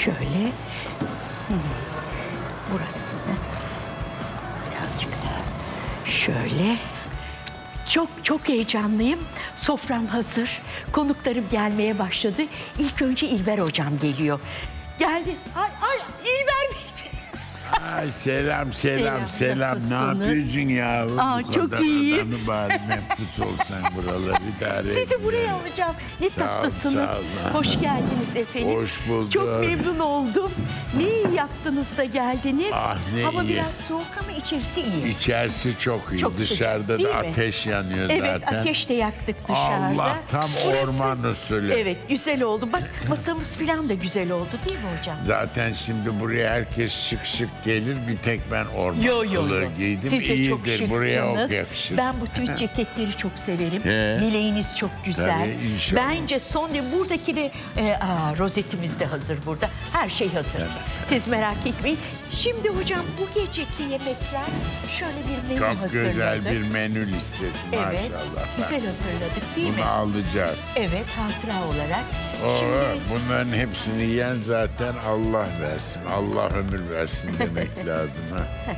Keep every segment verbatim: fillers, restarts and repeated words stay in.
Şöyle. Hmm. Burasını birazcık daha şöyle. Çok çok heyecanlıyım. Sofram hazır. Konuklarım gelmeye başladı. İlk önce İlber hocam geliyor. Geldi. Ay ay İlber Bey. Ay selam selam selam. Selam, Ne yapıyorsun ya? Aa, Bu çok kadar iyi. adamı bari memnun olsan buraları idare et. Sizi buraya yani. alacağım. Ne Sağ ol, tatlısınız. sağ ol. Hoş geldiniz efendim. Hoş bulduk. Çok memnun oldum. Ne iyi yaptınız da geldiniz. Ah, ne Hava iyi. biraz soğuk ama içerisi iyi. İçerisi çok iyi. Çok sıcak, Dışarıda değil da mi? ateş yanıyor Evet, zaten. ateş de yaktık dışarıda. Allah, tam Burası- orman usulü. Evet, güzel oldu. Bak masamız falan da güzel oldu değil mi hocam? Zaten şimdi buraya herkes şık şık gelir. Bir tek ben orman Yo yo kılığı yo. giydim. Siz de çok İyidir. Buraya o şıksınız. yakışır. Ben bu tüy ceketleri çok severim. He. Yeleğiniz çok güzel. Tabii, inşallah. Bence son buradaki de e, aa, rozetimiz de hazır burada. Her şey hazır. Evet. Siz merak etmeyin. Şimdi hocam bu geceki yemekler şöyle bir menü Çok hazırladık. güzel bir menü listesi Evet. maşallah. Güzel hazırladık değil Bunu mi? alacağız. Evet, hatıra olarak. Oo, Şimdi bunların hepsini yiyen zaten Allah versin. Allah ömür versin demek lazım. Ha.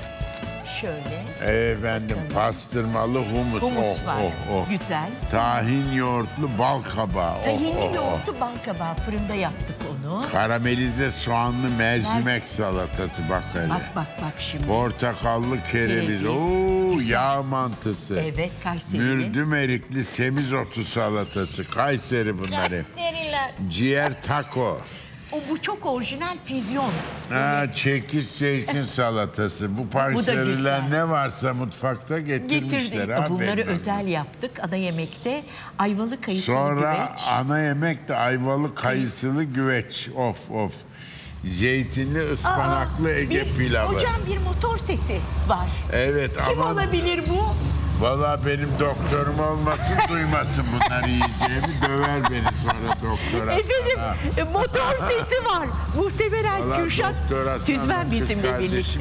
şöyle Efendim pastırmalı humus. humus oh, var. oh, oh. Güzel. Tahin yoğurtlu bal kabağı. Oh, Tahinli oh, oh. yoğurtlu bal kabağı, fırında yaptık onu. Karamelize soğanlı mercimek salatası bak hele. Bak bak bak şimdi. Portakallı kereviz. Kereviz, Oo, güzel. yağ mantısı. Evet, Kayseri'nin. Mürdüm erikli semizotu salatası. Kayseri bunlar hep. Kayseriler. Ciğer taco. O bu çok orijinal füzyon. Ha, çekiç zeytin salatası. Bu Kayseriler güzel. ne varsa mutfakta getirmişler. Getirdik. ha, Bunları benim özel yaptık ana yemekte. Ayvalı kayısılı Sonra güveç. ana yemek de ayvalı kayısılı güveç. Of of. Zeytinli ıspanaklı Aa, Ege bir- pilavı. Hocam bir motor sesi var. Evet Kim ama olabilir bu? valla benim doktorum olmasın duymasın bunları yiyeceğimi döver beni sonra doktora. Efendim sana. e, motor sesi var. Muhtemelen Vallahi Kürşat doktora sana, Tüzmen kız bizimle kardeşim. birlikte.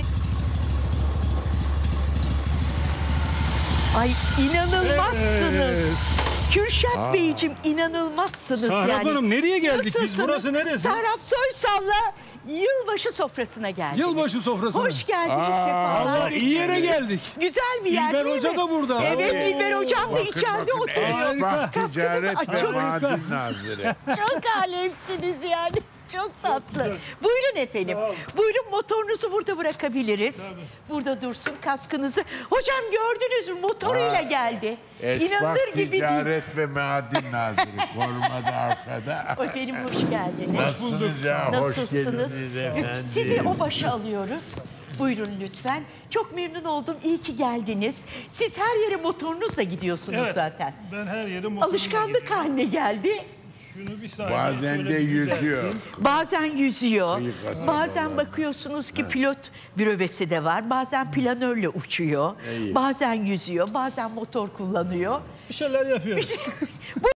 Ay inanılmazsınız. Evet. Kürşat Beyciğim inanılmazsınız Serap yani. Hanım, nereye geldik biz? Nasılsınız? Burası neresi? Serap Soysal'la yılbaşı sofrasına geldiniz. Yılbaşı sofrasına. Hoş geldiniz, Aa, sefalar Allah, iyi yere getirdiniz. geldik. Güzel bir yer İlber değil Hoca mi? da burada. Evet, Oo. İlber Hocam da Bakın içeride bakın oturuyor. Esbah Kaskınız- Ticaret Ay, ve çok- Maden Nazırı. Çok alemsiniz yani. Çok tatlı. Buyurun efendim. Buyurun, motorunuzu burada bırakabiliriz. Burada dursun kaskınızı. Hocam gördünüz mü, motoruyla Aa, geldi. Esbah İnanılır gibi değil. Ticaret ve Maden Nazırı. Korumada arkada. Efendim hoş geldiniz. Nasılsınız ya? Hoş Nasılsınız? geldiniz efendim. Sizi o başa alıyoruz. Buyurun lütfen. Çok memnun oldum. İyi ki geldiniz. Siz her yere motorunuzla gidiyorsunuz Evet, zaten. ben her yere motorla Alışkanlık gidiyorum. haline geldi. Şunu bir saniye Bazen şöyle de bir yüzüyor. düzelteyim. Bazen yüzüyor. Kıyı kasaba Bazen var. bakıyorsunuz ki pilot bürövesi de var. Bazen planörle uçuyor. İyi. Bazen yüzüyor. Bazen motor kullanıyor. Bir şeyler yapıyoruz. Bu